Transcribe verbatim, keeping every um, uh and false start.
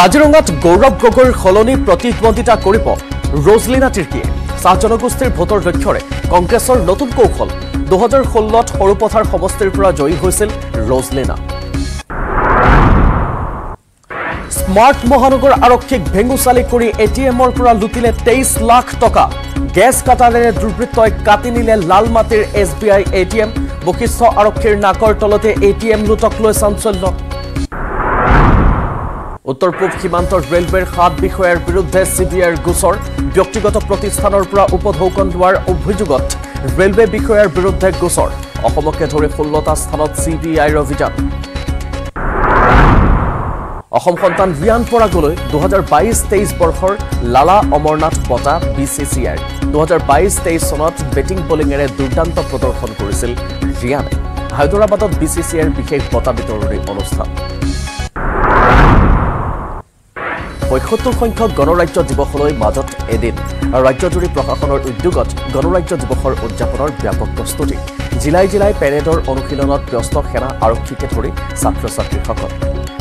কাজিৰঙাত গৌৰৱ গগৈৰ সলনি প্ৰতিদ্বন্দ্বিতা কৰিব ৰ'জলিনা তিৰ্কীয়ে চাহ জনগোষ্ঠীৰ ভোটৰ লক্ষ্যৰে কংগ্ৰেছৰ নতুন কৌশল দুহাজাৰ ষোল্লত সৰুপথাৰ সমষ্টিৰ পৰা জয়ী হৈছিল ৰ'জলিনা স্মাৰ্ট মহানগৰ আৰক্ষীক ভেঙুচালি কৰি এটিএমৰ পৰা লুটিলে তেইছ লাখ টকা গেছ কাটাৰেৰে দুৰ্বৃত্তই কাটি নিলে লালমাটিৰ S B I ATM Basistha আৰক্ষীৰ নাকৰ তলতে এটিএম লুটক লৈ চাঞ্চল্য উত্তৰ পূব সীমান্তৰ ৰেলৱেৰ সাত বিষয়াৰ বিৰুদ্ধে চিবিআইৰ গোচৰ ব্যক্তিগত প্ৰতিষ্ঠানৰ পৰা উপঢৌকন লোৱাৰ অভিযোগত ৰেলৱে বিষয়াৰ বিৰুদ্ধে গোচৰ অসমকে ধৰি ষোল্লটা স্থানত চিবিআইৰ অভিযান অসম সন্তান ৰিয়ান পৰাগলৈ দুহাজাৰ বাইছ তেইছ বৰ্ষৰ লালা অমৰনাথ বঁটা বি চি চি আইৰ দুহাজাৰ বাইছ তেইছ চনত বেটিং বলিঙেৰে দুৰ্দান্ত প্ৰদৰ্শন কৰিছিল ৰিয়ানে হায়দৰাবাদত বি চি চি আইৰ বিশেষ বঁটা বিতৰণী অনুষ্ঠান পঁয়সত্তৰ সংখ্যক গণৰাজ্য দিৱসলৈ মাজত এদিন ৰাজ্যজুৰি প্ৰশাসনৰ উদ্যোগত গণৰাজ্য দিৱসৰ উদযাপনৰ ব্যাপক প্ৰস্তুতি জিলাই জিলাই পেৰেডৰ অনুশীলনত ব্যস্ত সেনা আৰক্ষীকে ধৰি ছাত্ৰ ছাত্ৰীসকল